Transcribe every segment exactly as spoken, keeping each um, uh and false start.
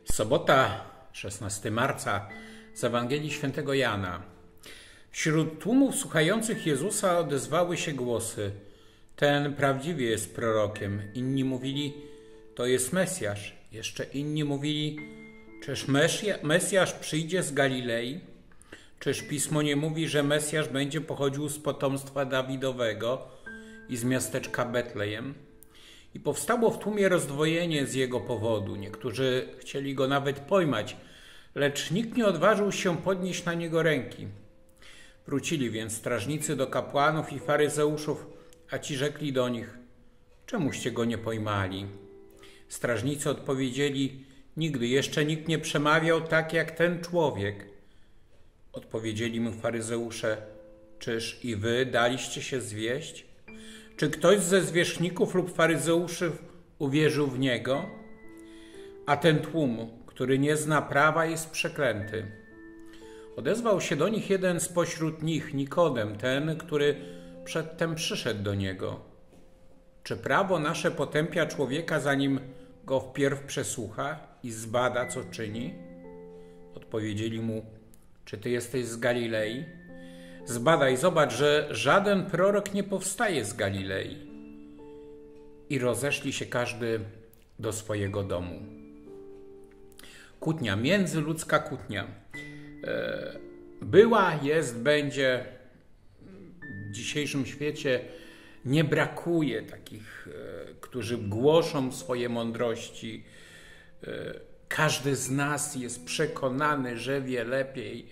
Sobota, szesnastego marca, z Ewangelii Świętego Jana. Wśród tłumów słuchających Jezusa odezwały się głosy: ten prawdziwie jest prorokiem. Inni mówili: to jest Mesjasz. Jeszcze inni mówili: czyż Mesjasz przyjdzie z Galilei? Czyż Pismo nie mówi, że Mesjasz będzie pochodził z potomstwa Dawidowego i z miasteczka Betlejem? I powstało w tłumie rozdwojenie z jego powodu. Niektórzy chcieli go nawet pojmać, lecz nikt nie odważył się podnieść na niego ręki. Wrócili więc strażnicy do kapłanów i faryzeuszów, a ci rzekli do nich: czemuście go nie pojmali? Strażnicy odpowiedzieli: nigdy jeszcze nikt nie przemawiał tak jak ten człowiek. Odpowiedzieli mu faryzeusze: czyż i wy daliście się zwieść? Czy ktoś ze zwierzchników lub faryzeuszy uwierzył w niego? A ten tłum, który nie zna prawa, jest przeklęty. Odezwał się do nich jeden spośród nich, Nikodem, ten, który przedtem przyszedł do niego. Czy prawo nasze potępia człowieka, zanim go wpierw przesłucha i zbada, co czyni? Odpowiedzieli mu: czy ty jesteś z Galilei? Zbadaj, zobacz, że żaden prorok nie powstaje z Galilei. I rozeszli się każdy do swojego domu. Kłótnia, międzyludzka kłótnia. Była, jest, będzie. W dzisiejszym świecie nie brakuje takich, którzy głoszą swoje mądrości. Każdy z nas jest przekonany, że wie lepiej,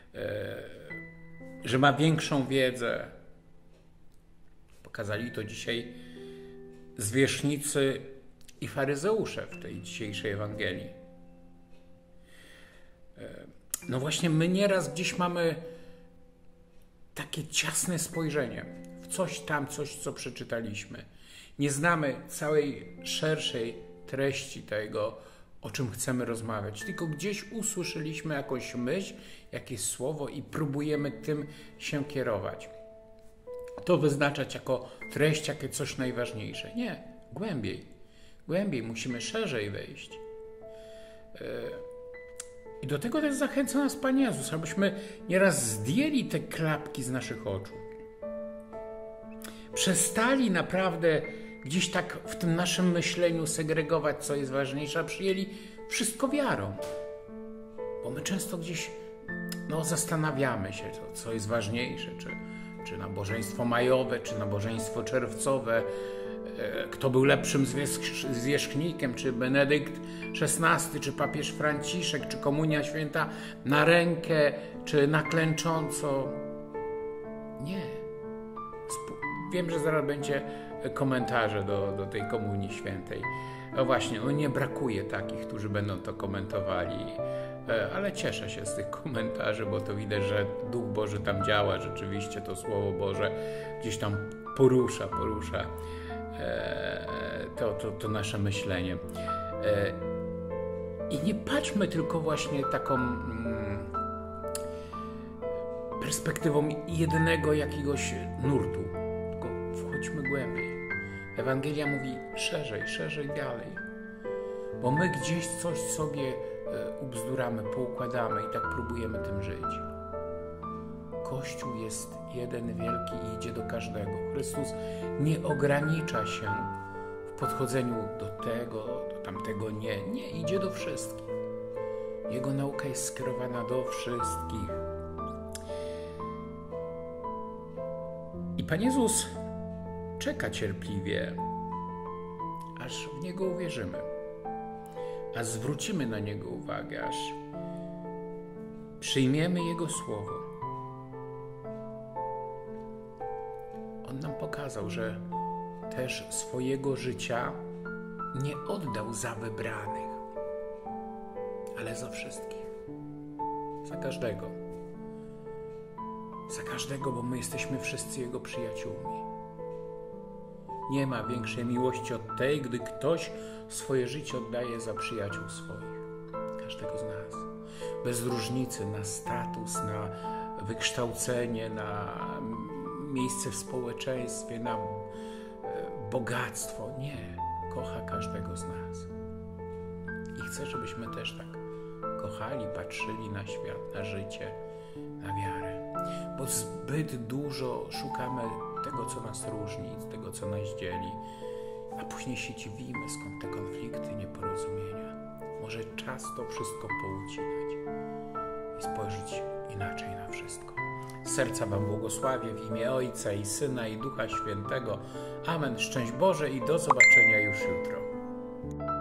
że ma większą wiedzę. Pokazali to dzisiaj zwierzchnicy i faryzeusze w tej dzisiejszej Ewangelii. No właśnie, my nieraz gdzieś mamy takie ciasne spojrzenie w coś tam, coś, co przeczytaliśmy. Nie znamy całej szerszej treści tego, o czym chcemy rozmawiać, tylko gdzieś usłyszeliśmy jakąś myśl, jakieś słowo i próbujemy tym się kierować. To wyznaczać jako treść, jakie coś najważniejsze. Nie, głębiej. Głębiej, musimy szerzej wejść. I do tego też zachęca nas Pan Jezus, abyśmy nieraz zdjęli te klapki z naszych oczu. Przestali naprawdę gdzieś tak w tym naszym myśleniu segregować, co jest ważniejsze, a przyjęli wszystko wiarą. Bo my często gdzieś no, zastanawiamy się, co, co jest ważniejsze, czy, czy nabożeństwo majowe, czy nabożeństwo czerwcowe, e, kto był lepszym zwierzchnikiem, czy Benedykt szesnasty, czy papież Franciszek, czy komunia święta na rękę, czy na klęcząco. Nie. Wiem, że zaraz będzie komentarze do, do tej komunii świętej. No właśnie, no nie brakuje takich, którzy będą to komentowali, ale cieszę się z tych komentarzy, bo to widać, że Duch Boży tam działa, rzeczywiście to Słowo Boże gdzieś tam porusza, porusza to, to, to nasze myślenie. I nie patrzmy tylko właśnie taką perspektywą jednego jakiegoś nurtu, tylko wchodźmy głębiej. Ewangelia mówi szerzej, szerzej, dalej. Bo my gdzieś coś sobie ubzduramy, poukładamy i tak próbujemy tym żyć. Kościół jest jeden wielki i idzie do każdego. Chrystus nie ogranicza się w podchodzeniu do tego, do tamtego nie. Nie, idzie do wszystkich. Jego nauka jest skierowana do wszystkich. I Pan Jezus czeka cierpliwie, aż w Niego uwierzymy, aż zwrócimy na Niego uwagę, aż przyjmiemy Jego Słowo. On nam pokazał, że też swojego życia nie oddał za wybranych, ale za wszystkich, za każdego. Za każdego, bo my jesteśmy wszyscy Jego przyjaciółmi. Nie ma większej miłości od tej, gdy ktoś swoje życie oddaje za przyjaciół swoich. Każdego z nas. Bez różnicy na status, na wykształcenie, na miejsce w społeczeństwie, na bogactwo. Nie. Kocha każdego z nas. I chcę, żebyśmy też tak kochali, patrzyli na świat, na życie, na wiarę. Bo zbyt dużo szukamy tego, co nas różni, tego, co nas dzieli, a później się dziwimy, skąd te konflikty, nieporozumienia. Może czas to wszystko poucinać i spojrzeć inaczej na wszystko. Z serca Wam błogosławię w imię Ojca i Syna i Ducha Świętego. Amen. Szczęść Boże i do zobaczenia już jutro.